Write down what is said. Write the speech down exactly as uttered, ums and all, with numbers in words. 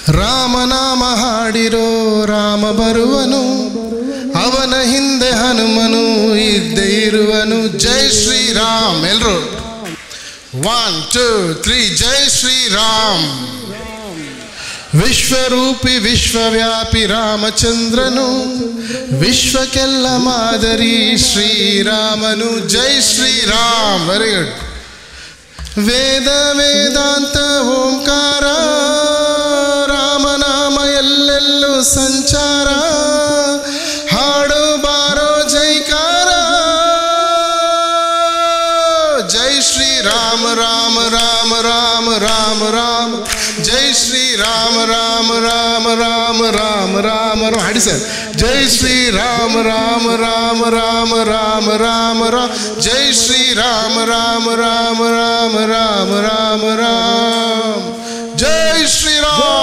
ರಾಮನಾಮ ಹಾಡಿರೋ ರಾಮ ಬರುವನು, ಅವನ ಹಿಂದೆ ಹನುಮನು ಇದ್ದೇ ಇರುವನು. ಜೈ ಶ್ರೀರಾಮ್. ಎಲ್ರು ಒನ್ ಟೂ ತ್ರೀ. ಜೈ ಶ್ರೀರಾಮ್. ವಿಶ್ವರೂಪಿ ವಿಶ್ವವ್ಯಾಪಿ ರಾಮಚಂದ್ರನು, ವಿಶ್ವಕ್ಕೆಲ್ಲ ಮಾದರಿ ಶ್ರೀರಾಮನು. ಜೈ ಶ್ರೀರಾಮ್. Very good. ವೇದ ವೇದಾಂತ ಓಂಕಾರ, ರಾಮನಾಮ ಎಲ್ಲೆಲ್ಲೂ ಸಂಚಾರ, ಹಾಡು ಬಾರೋ ಜೈಕಾರ. ಜೈ ಶ್ರೀರಾಮ ರಾಮ ರಾಮ ರಾಮ ರಾಮ ರಾಮ. ಜೈ ಶ್ರೀರಾಮ ರಾಮ ರಾಮ ರಾಮ ರಾಮ ರಾಮ ರಾಮ. ಹಾಡಿ ಸರ್. ಜೈ ಶ್ರೀರಾಮ ರಾಮ ರಾಮ ರಾಮ ರಾಮ ರಾಮ ರಾಮ. ಜೈ ಶ್ರೀರಾಮ ರಾಮ ರಾಮ ರಾಮ ರಾಮ ರಾಮ ರಾಮ. ಜೈ ಶ್ರೀರಾಮ.